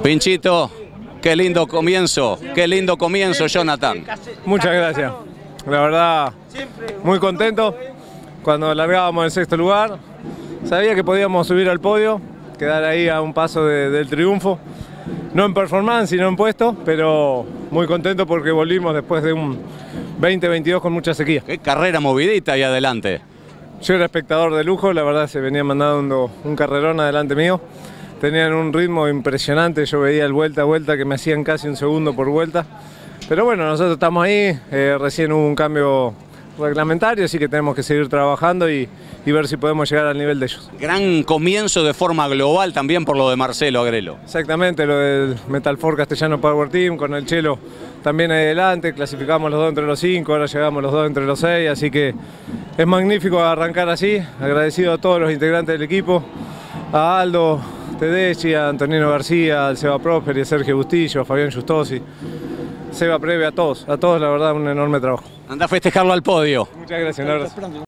Pinchito, qué lindo comienzo, Jonathan. Muchas gracias. La verdad, muy contento. Cuando largábamos el sexto lugar, sabía que podíamos subir al podio, quedar ahí a un paso del triunfo. No en performance, sino en puesto, pero muy contento porque volvimos después de un 2022 con mucha sequía. Qué carrera movidita ahí adelante. Yo era espectador de lujo, la verdad se venía mandando un carrerón adelante mío. Tenían un ritmo impresionante, yo veía el vuelta a vuelta que me hacían casi un segundo por vuelta. Pero bueno, nosotros estamos ahí, recién hubo un cambio reglamentario, así que tenemos que seguir trabajando y ver si podemos llegar al nivel de ellos. Gran comienzo de forma global también por lo de Marcelo Agrelo. Exactamente, lo del Metal Force Castellano Power Team, con el Chelo también ahí adelante, clasificamos los dos entre los 5, ahora llegamos los dos entre los 6, así que es magnífico arrancar así, agradecido a todos los integrantes del equipo, a Aldo Tedeschi, a Antonino García, al Seba Prosperi, a Sergio Bustillo, a Fabián Justosi, Seba Preve, a todos la verdad un enorme trabajo. Anda a festejarlo al podio. Muchas gracias, un abrazo.